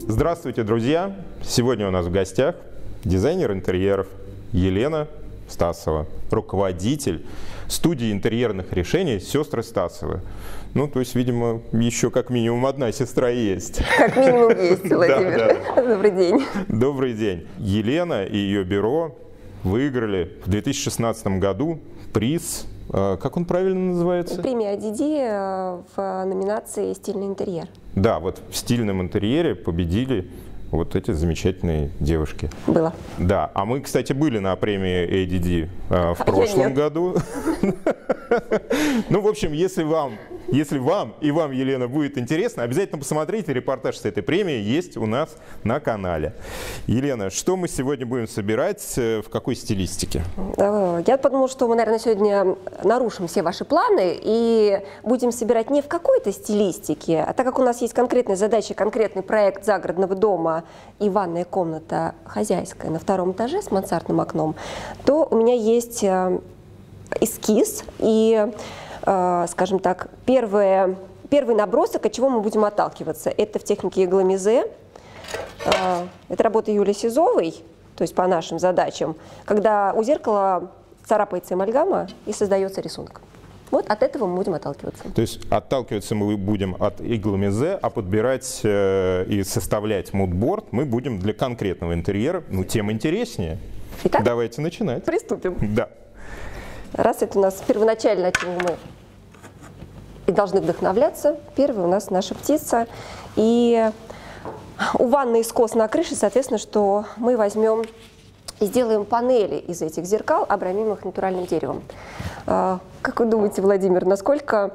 Здравствуйте, друзья! Сегодня у нас в гостях дизайнер интерьеров Елена Стасова, руководитель студии интерьерных решений «Сестры Стасовы». Ну, то есть, видимо, еще как минимум одна сестра есть. Как минимум есть, Владимир. Добрый день. Добрый день. Елена и ее бюро выиграли в 2016 году приз, как он правильно называется? Премия IDD в номинации «Стильный интерьер». Да, вот в стильном интерьере победили вот эти замечательные девушки. Было. Да, а мы, кстати, были на премии ADD в прошлом году. Ну, в общем, если вам и вам, Елена, будет интересно, обязательно посмотрите репортаж с этой премией, есть у нас на канале. Елена, что мы сегодня будем собирать, в какой стилистике? Я подумала, что мы, наверное, сегодня нарушим все ваши планы и будем собирать не в какой-то стилистике, а так как у нас есть конкретная задача, конкретный проект загородного дома и ванная комната хозяйская на втором этаже с мансардным окном, то у меня есть эскиз и, скажем так, первый набросок, от чего мы будем отталкиваться. Это в технике Игла-Мизе. Это работа Юлии Сизовой, то есть по нашим задачам, когда у зеркала царапается эмальгама и создается рисунок. Вот от этого мы будем отталкиваться. То есть отталкиваться мы будем от Игла-Мизе, а подбирать и составлять мудборд мы будем для конкретного интерьера, ну, тем интереснее. Итак, давайте начинать. Приступим. Да. Раз это у нас первоначально, от чего мы и должны вдохновляться, первый у нас наша птица. И у ванны скос на крыше, соответственно, что мы возьмем и сделаем панели из этих зеркал, обрамимых натуральным деревом. Как вы думаете, Владимир, насколько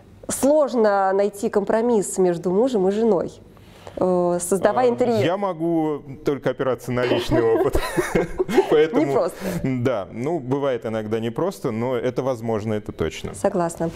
сложно найти компромисс между мужем и женой, создавая интерьер? Я могу только опираться на личный опыт. Поэтому, непросто. Да, ну, бывает иногда непросто, но это возможно, это точно. Согласна.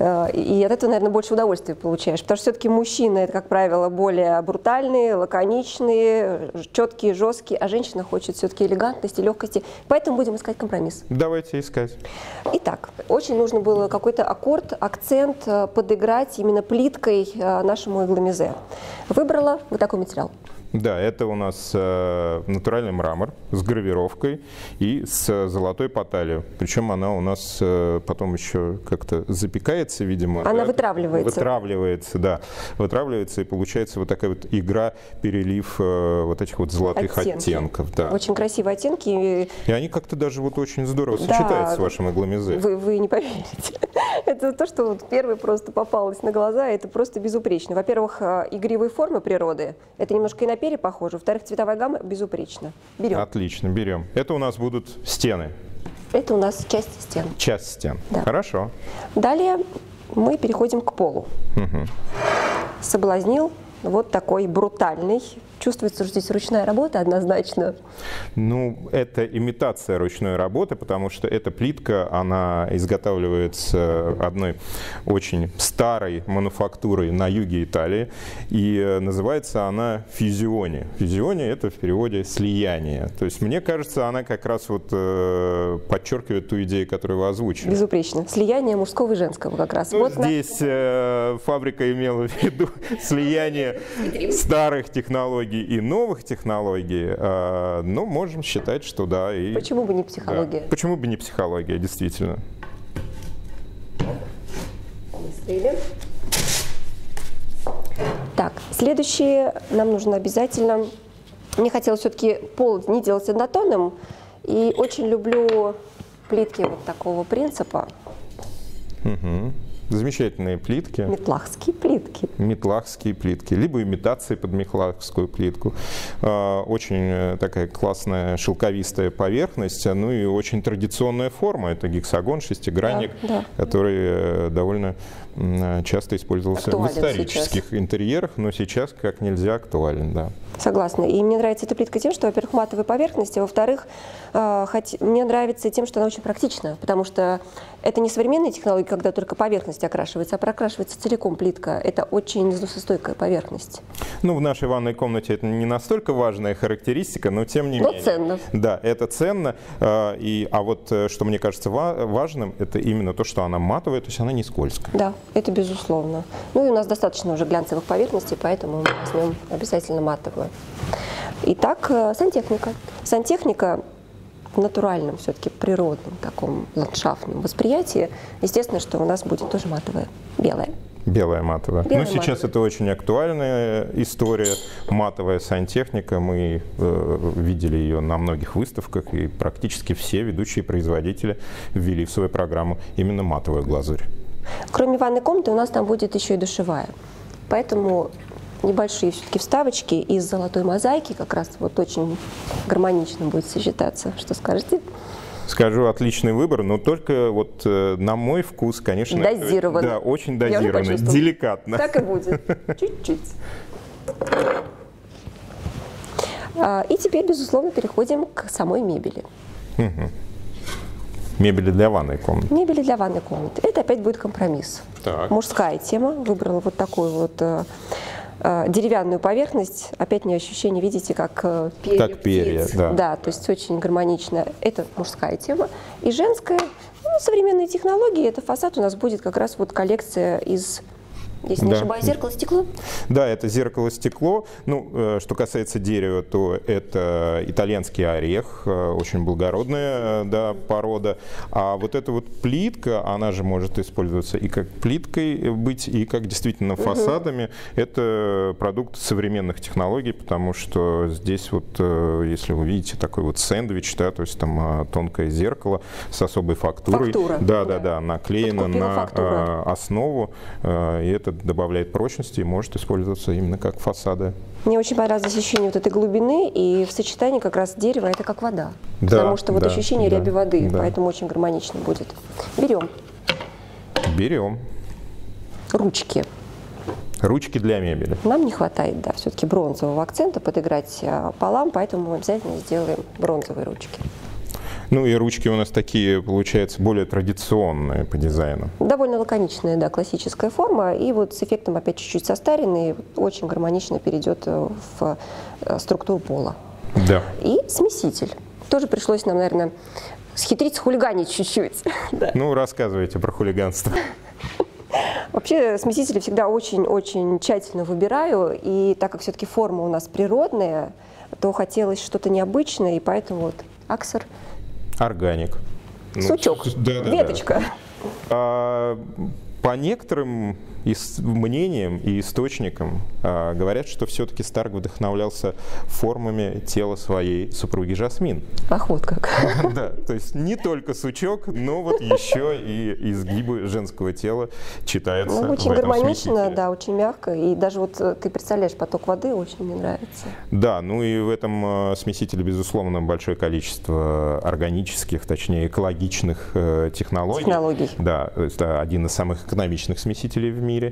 И от этого, наверное, больше удовольствия получаешь, потому что все-таки мужчины, это, как правило, более брутальные, лаконичные, четкие, жесткие, а женщина хочет все-таки элегантности, легкости. Поэтому будем искать компромисс. Давайте искать. Итак, очень нужно было какой-то аккорд, акцент подыграть именно плиткой нашему Игла-Мизе. Выбрала вот такой материал. Да, это у нас натуральный мрамор с гравировкой и с золотой поталью. Причем она у нас потом еще как-то запекается, видимо. Она да? вытравливается. Вытравливается, да. Вытравливается, и получается вот такая вот игра, перелив вот этих вот золотых оттенков. Да. Очень красивые оттенки. И они как-то даже вот очень здорово сочетаются с вашим Игла-Мизе. Вы не поверите. Это то, что вот первый просто попалось на глаза, это просто безупречно. Во-первых, игривые формы природы, это немножко и на перья похоже. Во-вторых, цветовая гамма безупречна. Берем. Отлично, берем. Это у нас будут стены. Это у нас часть стен. Часть стен. Да. Хорошо. Далее мы переходим к полу. Угу. Соблазнил вот такой брутальный. Чувствуется, что здесь ручная работа однозначно. Ну, это имитация ручной работы, потому что эта плитка, она изготавливается одной очень старой мануфактурой на юге Италии, и называется она фьюзионе. Фьюзионе – это в переводе слияние. То есть, мне кажется, она как раз вот подчеркивает ту идею, которую вы озвучили. Безупречно. Слияние мужского и женского как раз. Ну, вот здесь фабрика имела в виду слияние старых технологий и новых технологий, но можем считать, что да. И, почему бы не психология? Да. Почему бы не психология, действительно. Так, следующее нам нужно обязательно. Мне хотелось все-таки пол не делать однотонным, и очень люблю плитки вот такого принципа. Угу. Замечательные плитки. Метлахские плитки. Метлахские плитки, либо имитации под метлахскую плитку. Очень такая классная шелковистая поверхность, ну и очень традиционная форма. Это гексагон, шестигранник, да. Который довольно часто использовался актуален в исторических сейчас. Интерьерах, но сейчас как нельзя актуален. Да. Согласна. И мне нравится эта плитка тем, что, во-первых, матовая поверхность, а во-вторых, мне нравится тем, что она очень практична, потому что это не современные технологии, когда только поверхность поверхность окрашивается, а прокрашивается целиком плитка. Это очень износостойкая поверхность. Ну, в нашей ванной комнате это не настолько важная характеристика, но тем не менее. Но ценно. Да, это ценно. А вот что мне кажется важным, это именно то, что она матовая, то есть она не скользкая. Да, это безусловно. Ну и у нас достаточно уже глянцевых поверхностей, поэтому мы возьмем обязательно матовую. Итак, сантехника. Сантехника в натуральном, все-таки природном таком ландшафтном восприятии, естественно, что у нас будет тоже матовая, белая. Белая матовая. Белая Сейчас матовая. это очень актуальная история. Матовая сантехника. Мы видели ее на многих выставках, и практически все ведущие производители ввели в свою программу именно матовую глазурь. Кроме ванной комнаты у нас там будет еще и душевая. Поэтому небольшие все-таки вставочки из золотой мозаики как раз вот очень гармонично будет сочетаться. Что скажете? Скажу, отличный выбор, но только вот на мой вкус, конечно, Дозирован. Да, очень Я уже дозированно, почувствовала. деликатно. Так и будет. Чуть-чуть. И теперь, безусловно, переходим к самой мебели. Мебели для ванной комнаты. Мебели для ванной комнаты. Это опять будет компромисс. Так. Мужская тема. Выбрала вот такую вот деревянную поверхность. Опять мне ощущение, видите, как перья. Как перья, птиц. да. Да, то есть очень гармонично. Это мужская тема. И женская, ну, современные технологии. Это фасад у нас будет как раз вот коллекция из, если не Да. ошибаюсь, зеркало-стекло. Да, это зеркало-стекло. Ну, что касается дерева, то это итальянский орех, очень благородная, да, порода. А вот эта вот плитка, она же может использоваться и как плиткой быть, и как действительно фасадами. Это продукт современных технологий, потому что здесь вот, если вы видите, такой вот сэндвич, да, то есть там тонкое зеркало с особой фактурой. Фактура. Да, наклеено Подкупила на фактура. основу, и это добавляет прочности и может использоваться именно как фасады. Мне очень понравилось ощущение вот этой глубины, и в сочетании как раз дерева это как вода. Да, потому что вот да, ощущение да, ряби воды, да. поэтому очень гармонично будет. Берем Берем. ручки. Ручки для мебели. Нам не хватает, да, все-таки бронзового акцента подыграть полам, поэтому мы обязательно сделаем бронзовые ручки. Ну и ручки у нас такие, получается, более традиционные по дизайну. Довольно лаконичная, да, классическая форма, и вот с эффектом опять чуть-чуть состаренный, очень гармонично перейдет в структуру пола. Да. И смеситель. Тоже пришлось нам, наверное, схитрить, схулиганить чуть-чуть. Да. Ну, рассказывайте про хулиганство. Вообще смесители всегда очень-очень тщательно выбираю, и так как все-таки форма у нас природная, то хотелось что-то необычное, и поэтому вот Аксер. Органик. Ну, Сучок, да. веточка. По некоторым мнениям и источникам говорят, что все-таки Старк вдохновлялся формами тела своей супруги Жасмин. Ах, вот как. Да, то есть не только сучок, но вот еще и изгибы женского тела читаются Ну, очень в этом гармонично, смесителе. да, очень мягко. И даже вот ты представляешь поток воды, очень мне нравится. Да, ну и в этом смесителе, безусловно, большое количество органических, точнее экологичных технологий. Да, это один из самых экономичных смесителей в мире.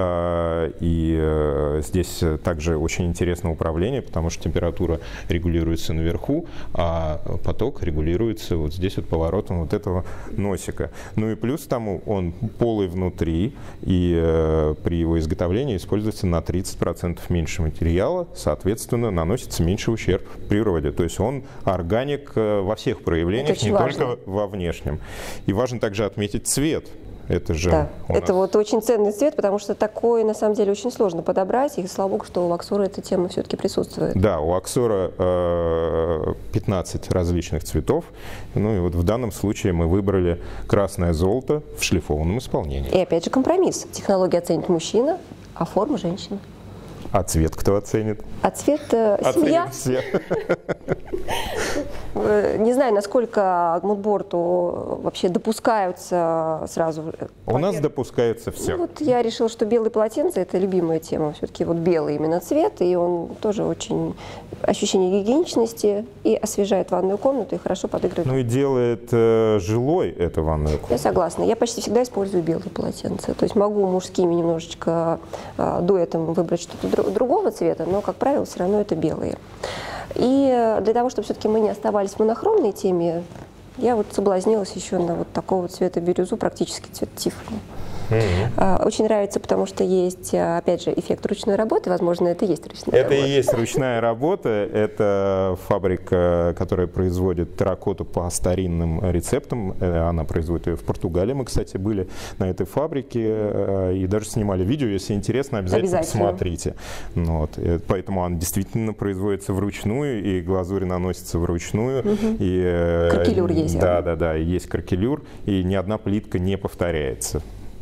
И здесь также очень интересно управление, потому что температура регулируется наверху, а поток регулируется вот здесь вот поворотом вот этого носика. Ну и плюс тому он полый внутри, и при его изготовлении используется на 30% меньше материала, соответственно, наносится меньше ущерб природе. То есть он органик во всех проявлениях, не только во внешнем. И важно также отметить цвет. Это же да, это вот очень ценный цвет, потому что такой на самом деле очень сложно подобрать, и слава богу, что у Аксора эта тема все-таки присутствует. Да, у Аксора 15 различных цветов, ну и вот в данном случае мы выбрали красное золото в шлифованном исполнении. И опять же компромисс. Технология оценит мужчина, а форма женщина. А цвет кто оценит? А цвет семья. Все. Не знаю, насколько к мудборту вообще допускаются сразу. У нас допускается все. Ну, вот я решила, что белые полотенца – это любимая тема. Все-таки вот белый именно цвет, и он тоже очень ощущение гигиеничности и освежает ванную комнату, и хорошо подыгрывает. Ну и делает жилой эту ванную комнату. Я согласна. Я почти всегда использую белые полотенца. То есть могу мужскими немножечко дуэтом выбрать что-то другого цвета, но, как правило, все равно это белые. И для того, чтобы все-таки мы не оставались в монохромной теме, я вот соблазнилась еще на вот такого цвета бирюзу, практически цвет Тиффани. Очень нравится, потому что есть, опять же, эффект ручной работы. Возможно, это и есть ручная работа. Это и есть ручная работа. Это фабрика, которая производит терракоту по старинным рецептам. Она производит ее в Португалии. Мы, кстати, были на этой фабрике и даже снимали видео. Если интересно, обязательно посмотрите. Вот. Поэтому она действительно производится вручную, и глазурь наносится вручную. И, кракелюр есть. Да, есть кракелюр, и ни одна плитка не повторяется.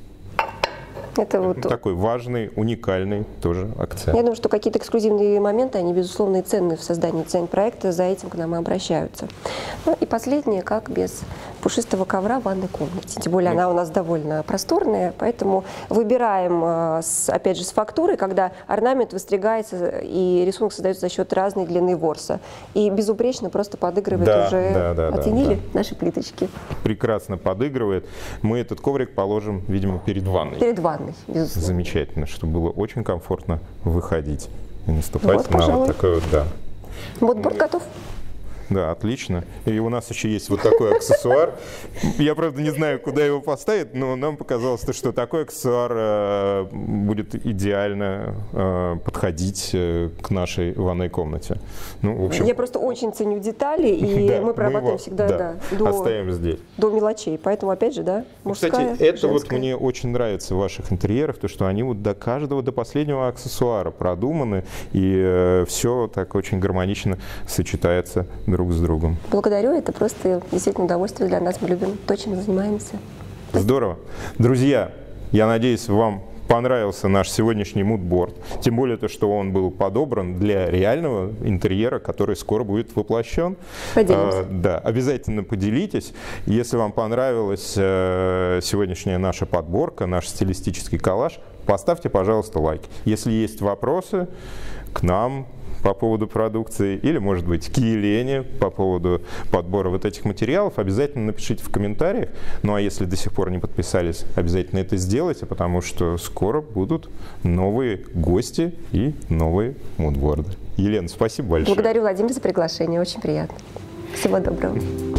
Это вот такой важный, уникальный тоже акцент. Я думаю, что какие-то эксклюзивные моменты, они, безусловно, и ценны в создании дизайн-проекта, за этим к нам и обращаются. Ну и последнее, как без пушистого ковра в ванной комнате. Тем более она у нас довольно просторная, поэтому выбираем, опять же, с фактурой, когда орнамент выстригается и рисунок создается за счет разной длины ворса. И безупречно просто подыгрывает оценили наши плиточки. Прекрасно подыгрывает. Мы этот коврик положим, видимо, перед ванной. Перед ванной, безусловно. Замечательно, чтобы было очень комфортно выходить и наступать вот, на пожалуй. вот такой вот, Мудборд готов. Да, отлично. И у нас еще есть вот такой аксессуар. Я, правда, не знаю, куда его поставить, но нам показалось, что такой аксессуар будет идеально подходить к нашей ванной комнате. Ну, в общем, я просто очень ценю детали, и мы прорабатываем всегда оставим здесь. До мелочей. Поэтому, опять же, мужская, кстати, это женская. вот мне очень нравится в ваших интерьерах, то, что они вот до каждого, до последнего аксессуара продуманы, и все так очень гармонично сочетается друг с другом. Благодарю, это просто действительно удовольствие для нас. Мы любим то, чем мы занимаемся. Здорово. Друзья, я надеюсь, вам понравился наш сегодняшний мудборд. Тем более, то, что он был подобран для реального интерьера, который скоро будет воплощен. Поделимся. Да, обязательно поделитесь. Если вам понравилась сегодняшняя наша подборка, наш стилистический коллаж, поставьте, пожалуйста, лайк. Если есть вопросы к нам по поводу продукции или, может быть, к Елене по поводу подбора вот этих материалов, обязательно напишите в комментариях. Ну а если до сих пор не подписались, обязательно это сделайте, потому что скоро будут новые гости и новые мудборды. Елена, спасибо большое. Благодарю, Владимир, за приглашение. Очень приятно. Всего доброго.